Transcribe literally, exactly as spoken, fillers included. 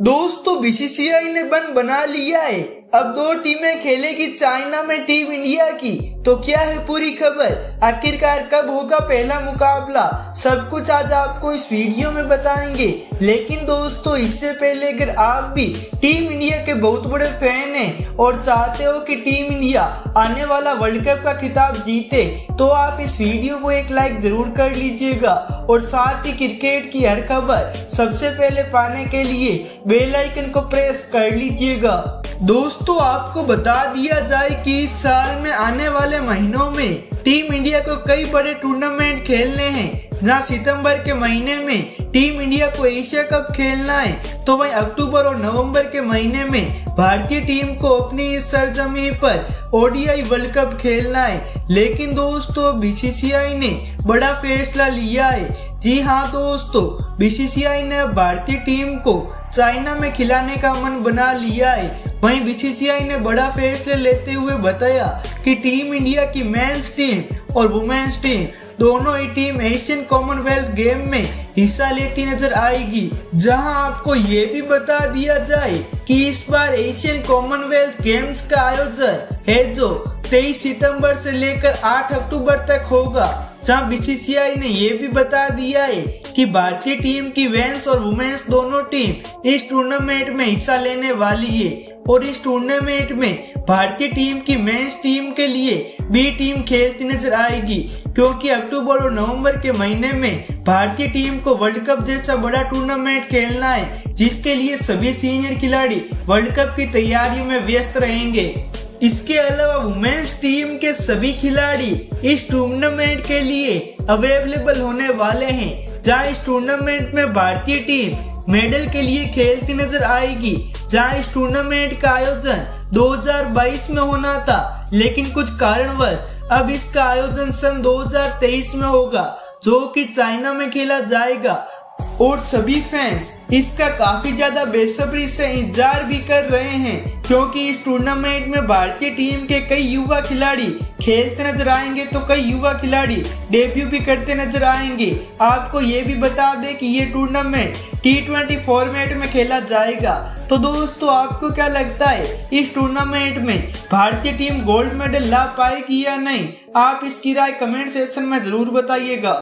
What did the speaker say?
दोस्तों बीसीसीआई ने बन बना लिया है। अब दो टीमें खेलेगी चाइना में टीम इंडिया की। तो क्या है पूरी खबर, आखिरकार कब होगा पहला मुकाबला, सब कुछ आज आपको इस वीडियो में बताएंगे। लेकिन दोस्तों इससे पहले अगर आप भी टीम इंडिया के बहुत बड़े फैन हैं और चाहते हो कि टीम इंडिया आने वाला वर्ल्ड कप का खिताब जीते, तो आप इस वीडियो को एक लाइक जरूर कर लीजिएगा और साथ ही क्रिकेट की हर खबर सबसे पहले पाने के लिए बेल आइकन को प्रेस कर लीजिएगा। दोस्तों आपको बता दिया जाए कि इस साल में आने वाले महीनों में टीम इंडिया को कई बड़े टूर्नामेंट खेलने हैं। जहां सितंबर के महीने में टीम इंडिया को एशिया कप खेलना है, तो वहीं अक्टूबर और नवंबर के महीने में भारतीय टीम को अपनी इस सरजमी पर ओडीआई वर्ल्ड कप खेलना है। लेकिन दोस्तों बीसीसीआई ने बड़ा फैसला लिया है। जी हाँ दोस्तों, बीसीसीआई ने भारतीय टीम को चाइना में खिलाने का मन बना लिया है। वहीं बीसीसीआई ने बड़ा फैसला लेते हुए बताया कि टीम इंडिया की मेंस टीम और वुमेन्स टीम दोनों ही टीम एशियन कॉमनवेल्थ गेम में हिस्सा लेती नजर आएगी। जहां आपको ये भी बता दिया जाए कि इस बार एशियन कॉमनवेल्थ गेम्स का आयोजन है जो तेईस सितंबर से लेकर आठ अक्टूबर तक होगा। जहां बीसीसीआई ने यह भी बता दिया है कि भारतीय टीम की मेंस और वुमेन्स दोनों टीम इस टूर्नामेंट में हिस्सा लेने वाली है। और इस टूर्नामेंट में भारतीय टीम की मेंस टीम के लिए बी टीम खेलती नजर आएगी, क्योंकि अक्टूबर और नवंबर के महीने में भारतीय टीम को वर्ल्ड कप जैसा बड़ा टूर्नामेंट खेलना है, जिसके लिए सभी सीनियर खिलाड़ी वर्ल्ड कप की तैयारियों में व्यस्त रहेंगे। इसके अलावा वुमेन्स टीम के सभी खिलाड़ी इस टूर्नामेंट के लिए अवेलेबल होने वाले हैं। जहां इस टूर्नामेंट में भारतीय टीम मेडल के लिए खेलती नजर आएगी। जहां इस टूर्नामेंट का आयोजन दो हज़ार बाईस में होना था, लेकिन कुछ कारणवश अब इसका आयोजन सन दो हज़ार तेईस में होगा, जो कि चाइना में खेला जाएगा। और सभी फैंस इसका काफी ज्यादा बेसब्री से इंतजार भी कर रहे हैं, क्योंकि इस टूर्नामेंट में भारतीय टीम के कई युवा खिलाड़ी खेलते नजर आएंगे, तो कई युवा खिलाड़ी डेब्यू भी करते नजर आएंगे। आपको ये भी बता दें कि ये टूर्नामेंट टी ट्वेंटी फॉर्मेट में खेला जाएगा। तो दोस्तों आपको क्या लगता है, इस टूर्नामेंट में भारतीय टीम गोल्ड मेडल ला पाएगी या नहीं? आप इसकी राय कमेंट सेक्शन में जरूर बताइएगा।